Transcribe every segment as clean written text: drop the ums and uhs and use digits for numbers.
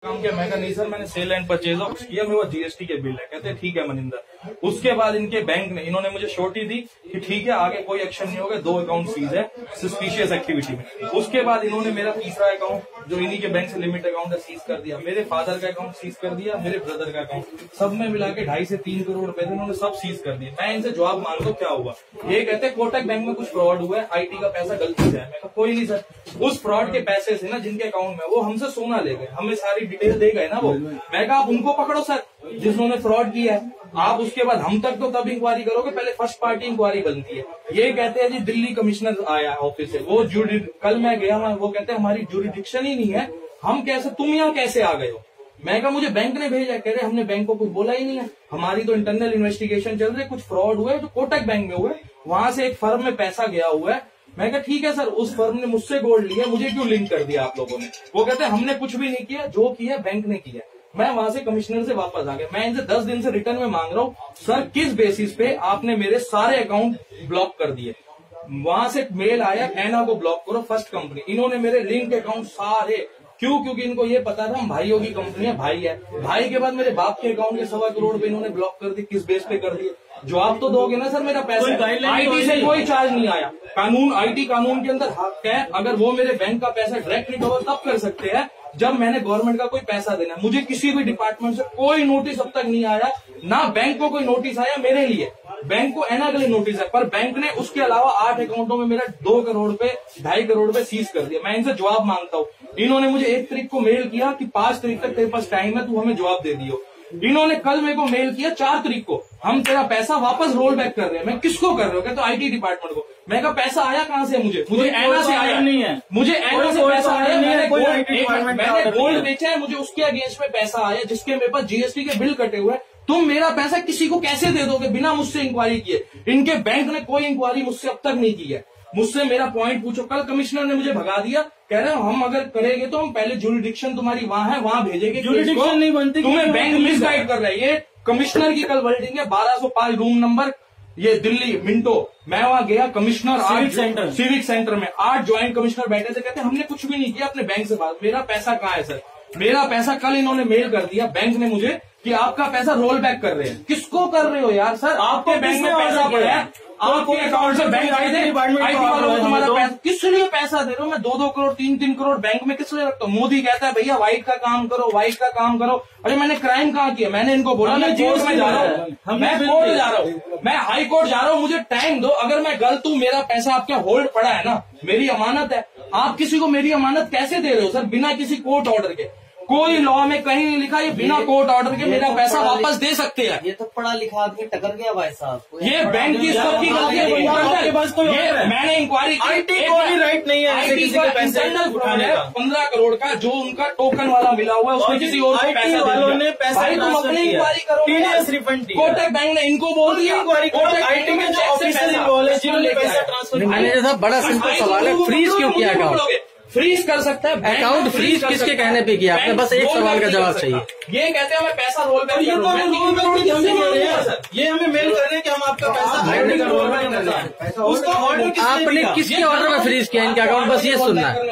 काम किया। मैं कहा नहीं सर, मैंने सेल एंड परचेज ऑफ किया, मेरे पास जीएसटी के बिल है। कहते हैं ठीक है मनिंदर। उसके बाद इनके बैंक ने इन्होंने मुझे श्योरिटी दी कि ठीक है आगे कोई एक्शन नहीं होगा, 2 अकाउंट सीज है सस्पिशियस एक्टिविटी में। उसके बाद इन्होंने मेरा तीसरा अकाउंट जो इन्हीं के बैंक से लिमिट अकाउंट है सीज कर दिया, मेरे फादर का अकाउंट सीज कर दिया, मेरे ब्रदर का अकाउंट, सब में मिला के 2.5 से 3 करोड़ रुपए थे, इन्होंने सब सीज कर दिए। मैं इनसे जवाब मांगता हूँ क्या हुआ। ये कहते हैं कोटक बैंक में कुछ फ्रॉड हुआ है, IT का पैसा गलती से है। मैं कहा कोई नहीं सर, उस फ्रॉड के पैसे से ना जिनके अकाउंट में वो हमसे सोना ले गए, हमें सारी डिटेल दे गए ना वो। मैं कहा आप उनको पकड़ो सर जिन्होंने फ्रॉड किया है, आप उसके बाद हम तक तो तब इंक्वायरी करोगे, पहले फर्स्ट पार्टी इंक्वायरी बनती है। ये कहते हैं जी दिल्ली कमिश्नर आया ऑफिस से, वो कल मैं गया, वो कहते हैं हमारी ज्यूरिडिक्शन ही नहीं है, हम कैसे, तुम यहाँ कैसे आ गए हो। मैं कहा मुझे बैंक ने भेजा। कह रहे हमने बैंक को कुछ बोला ही नहीं है, हमारी तो इंटरनल इन्वेस्टिगेशन चल रही है, कुछ फ्रॉड हुआ है जो कोटक बैंक में हुआ है, वहां से एक फर्म में पैसा गया हुआ है। मैं कहा ठीक है सर, उस फर्म ने मुझसे गोल्ड लिया, मुझे क्यों लिंक कर दिया आप लोगों ने। वो कहते हैं हमने कुछ भी नहीं किया, जो किया बैंक ने किया। मैं वहां से कमिश्नर से वापस आ गया। मैं इनसे 10 दिन से रिटर्न में मांग रहा हूँ, सर किस बेसिस पे आपने मेरे सारे अकाउंट ब्लॉक कर दिए। वहां से मेल आया एना को ब्लॉक करो, फर्स्ट कंपनी। इन्होंने मेरे लिंक अकाउंट सारे, क्यों, क्योंकि इनको ये पता था हम भाइयों की कंपनी है, भाई है। भाई के बाद मेरे बाप के अकाउंट के 1.25 करोड़ रुपए इन्होंने ब्लॉक कर दी। किस बेस पे कर दिए, जवाब तो दोगे ना सर। मेरा पैसा IT से कोई चार्ज नहीं आया, कानून IT कानून के अंदर हक है, अगर वो मेरे बैंक का पैसा डायरेक्ट रिकवर तब कर सकते हैं जब मैंने गवर्नमेंट का कोई पैसा देना। मुझे किसी भी डिपार्टमेंट से कोई नोटिस अब तक नहीं आया, ना बैंक को कोई नोटिस आया मेरे लिए। बैंक को एना के लिए नोटिस है, पर बैंक ने उसके अलावा 8 अकाउंटों में मेरा 2 करोड़ रुपए 2.5 करोड़ रुपए सीज कर दिया। मैं इनसे जवाब मांगता हूँ। इन्होंने मुझे 1 तारीख को मेल किया कि 5 तारीख तक तेरे पास टाइम है, तू हमें जवाब दे दियो। इन्होंने कल मेरे को मेल किया 4 तारीख को, हम तेरा पैसा वापस रोल बैक कर रहे हैं। मैं किसको कर रहे हो, कहते तो IT डिपार्टमेंट को। मैं कहा पैसा आया कहाँ से, मुझे एना से आया नहीं है, मुझे एना से पैसा आया, मैंने गोल्ड बेचा है, मुझे उसके अगेंस्ट में पैसा आया जिसके मेरे पास GST के बिल कटे हुए। तुम मेरा पैसा किसी को कैसे दे दोगे बिना मुझसे इंक्वायरी किए। इनके बैंक ने कोई इंक्वायरी मुझसे अब तक नहीं की है। मुझसे मेरा पॉइंट पूछो। कल कमिश्नर ने मुझे भगा दिया, कह रहे हम अगर करेंगे तो हम पहले ज्यूरिडिक्शन तुम्हारी वहां है, वहां भेजेंगे। ज्यूरिडिक्शन नहीं बनती, तुम्हें बैंक मिसगाइड कर रहा है। ये कमिश्नर की कल वर्डिंग है 1205 रूम नंबर, ये दिल्ली मिंटो। मैं वहां गया, कमिश्नर सिविक सेंटर में 8 ज्वाइंट कमिश्नर बैठे थे, कहते हमने कुछ भी नहीं किया, अपने बैंक से बात। मेरा पैसा कहाँ है सर, मेरा पैसा कल इन्होंने मेल कर दिया बैंक ने मुझे कि आपका पैसा रोल बैक कर रहे हैं। किसको कर रहे हो यार सर, आपके बैंक में पैसा पड़ा है, आपके अकाउंट से बैंक आई थे, IT वालों को तुम्हारा पैसा, किस लिए पैसा दे रहे हो। मैं 2-2 करोड़ 3-3 करोड़ बैंक में किस लिए रखता हूँ। मोदी कहता है भैया व्हाइट का काम करो, व्हाइट का काम करो। अरे मैंने क्राइम कहाँ किया, मैंने इनको बोला मैं कोर्ट में जा रहा हूँ, मैं कोर्ट जा रहा हूँ, मैं हाई कोर्ट जा रहा हूँ, मुझे टाइम दो। अगर मैं गलत हूँ, मेरा पैसा आपके होल्ड पड़ा है ना, मेरी अमानत है। आप किसी को मेरी अमानत कैसे दे रहे हो सर बिना किसी कोर्ट ऑर्डर के। कोई लॉ में कहीं नहीं लिखा ये बिना कोर्ट ऑर्डर के मेरा पैसा वापस दे सकते हैं। ये तो पढ़ा लिखा आदमी टकर गया भाई साहब। ये बैंक की सबकी गलती है। मैंने इंक्वायरी की, IT को भी राइट नहीं है ऐसे किसी के पैसे उठाने का। 15 करोड़ का जो उनका टोकन वाला मिला हुआ है उसमें किसी और को पैसा वालों ने पैसा इंक्वायरी करो। TDS रिफंड कोटक बैंक ने इनको बोल दिया इंक्वायरी करो, IT में जो ऑफिसर इन्वॉल्व है जिन्होंने पैसा ट्रांसफर। मैनेजर साहब बड़ा सिंपल सवाल है, फ्रीज क्यों किया अकाउंट? फ्रीज कर सकता है अकाउंट फ्रीज किसके कहने पे किया आपने? बस एक सवाल का जवाब चाहिए। ये कहते हैं मैं पैसा रोल बैक, ये तो हमें रोल बैक नहीं हमसे बोल रहे हैं, ये हमें मेल कर रहे हैं कि हम आपका पैसा रोल बैक कर रहे हैं। उसका ऑर्डर आपने किसके ऑर्डर में फ्रीज किया इनका अकाउंट, बस ये सुनना है।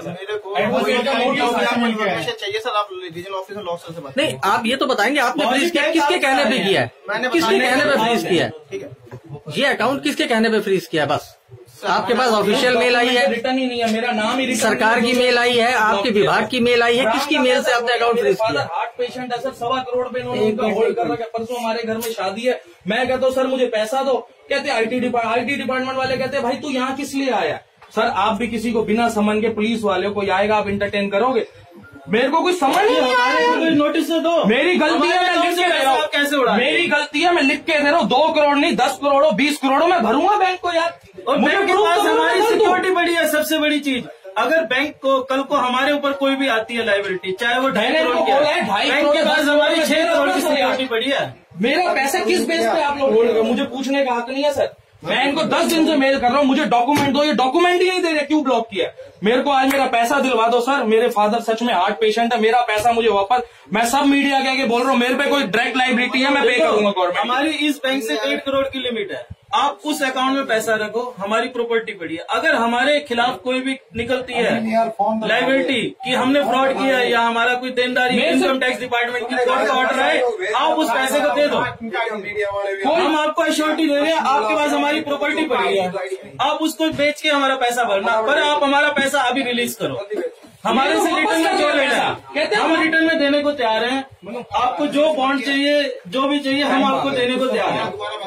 चाहिए सर, आप रीजनल ऑफिसर लॉ से बात नहीं, आप ये तो बताएंगे आपने फ्रीज किया, किसके कहने पे किया है, किसके कहने पे फ्रीज किया है, ये अकाउंट किसके कहने पे फ्रीज किया? बस आपके पास ऑफिशियल मेल आई है, रिटर्न ही नहीं है, मेरा नाम ही सरकार की मेल आई है, आपके विभाग की मेल आई है, किसकी मेल से आपने अकाउंट फ्रीज किया? हार्ट पेशेंट है सर, 1.25 करोड़ पे इन्होंने उनका होल्ड कर रखा है। परसों हमारे घर में शादी है, मैं कहता हूँ सर मुझे पैसा दो, कहते IT डिपार्टमेंट वाले कहते हैं भाई तू यहाँ किस लिए आया। सर आप भी किसी को बिना समन के, पुलिस वाले कोई आएगा आप इंटरटेन करोगे, मेरे को कुछ समझ नहीं आ रहा है। नोटिस दो, मेरी गलती है, मैं लिख के दे रहा हूँ, कैसे उड़ा, मेरी गलती है, मैं लिख के दे रहा हूँ। 2 करोड़ नहीं 10 करोड़ 20 करोड़ मैं भरूंगा बैंक को यार। और बैंक के पास हमारी सिक्योरिटी बड़ी है, सबसे बड़ी चीज। अगर बैंक को कल को हमारे ऊपर कोई भी आती है लाइबिलिटी, चाहे वो 2.5 करोड़ की है, बैंक के पास हमारी 6 करोड़ की सिक्योरिटी बड़ी है। मेरा पैसा किस बेस पे आप लोग होल्ड कर, मुझे पूछने का हक नहीं है सर। मैं इनको 10 दिन से मेल कर रहा हूँ, मुझे डॉक्यूमेंट दो, ये डॉक्यूमेंट ही नहीं दे रहे, क्यों ब्लॉक किया? मेरे को आज मेरा पैसा दिलवा दो सर, मेरे फादर सच में हार्ट पेशेंट है, मेरा पैसा मुझे वापस, मैं सब मीडिया के आगे बोल रहा हूँ, मेरे पे कोई डायरेक्ट लाइबिलिटी है, मैं पे करूंगा गवर्नमेंट। हमारी इस बैंक से 1.5 करोड़ की लिमिट है। आप उस अकाउंट में पैसा रखो, हमारी प्रॉपर्टी पड़ी है। अगर हमारे खिलाफ कोई भी निकलती है लाइबिलिटी कि हमने फ्रॉड किया है या हमारा कोई देनदारी इनकम टैक्स डिपार्टमेंट की कोर्ट का ऑर्डर है, आप उस पैसे को दे दो, हम आपको एश्योरिटी दे रहे हैं, आपके पास हमारी प्रॉपर्टी पड़ी है, आप उसको बेच के हमारा पैसा भरना, पर आप हमारा पैसा अभी रिलीज करो। हमारे से रिटर्न में जो लेना हम रिटर्न में देने को तैयार हैं। आपको जो बॉन्ड चाहिए, जो भी चाहिए, हम आपको देने को तैयार हैं।